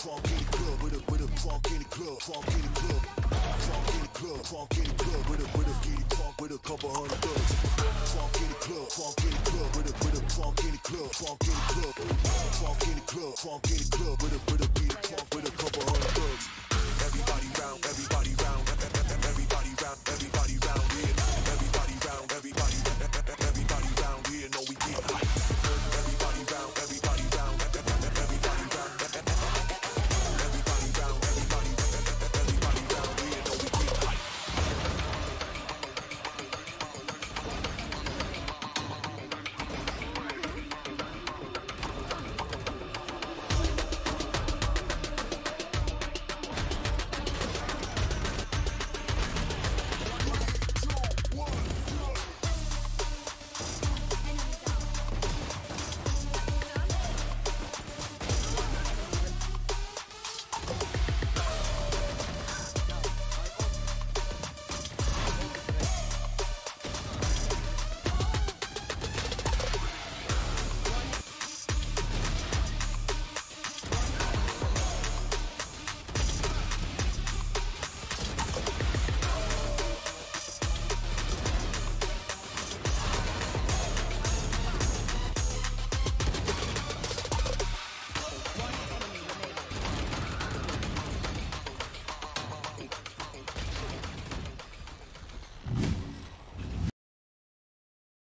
funk in the club, with a funk in the club, funk in the club, funk in the club, funk in the club, with a giddy funk with a couple hundred bucks. Funk in the club, funk in the club, with a funk in the club, funk in the club, funk in the club, funk in the club, with a giddy funk with a couple hundred bucks. Everybody round, everybody